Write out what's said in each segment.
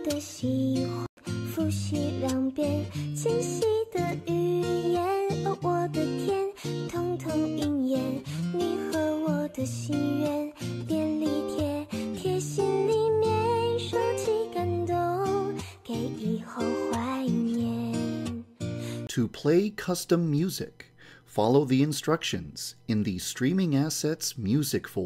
的喜欢复习2遍，清晰的语言，哦我的天，统统应验。你和我的心愿，便利贴贴心里面，收集感动，给以后怀念。 To play custom music, follow the instructions in the Streaming Assets Music folder.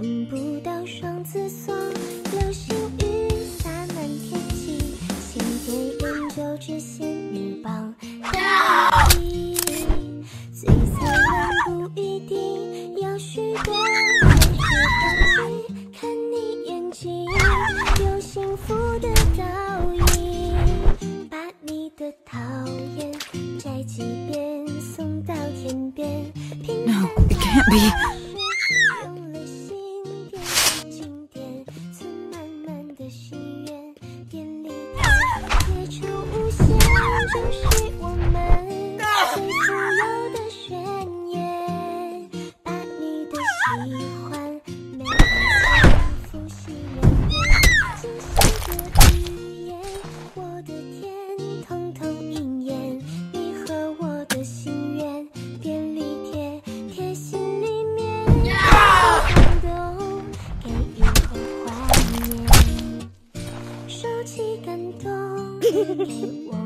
等不到双子座，流星雨洒满天际，心电影就只限女榜第一。最灿烂不一定要许多天使攻击，看你演技有幸福的倒影，把你的讨厌摘几遍送到天边。 No, it can't be. 用了心点经典，存满满的心愿，便利店夜城无限，就是我们最富有的宣言。把你的喜欢每个复习2遍，精细的语言，我的天，统统应验。你和我的心愿，便利贴贴心里面，感动给以后怀念，收起感动给我。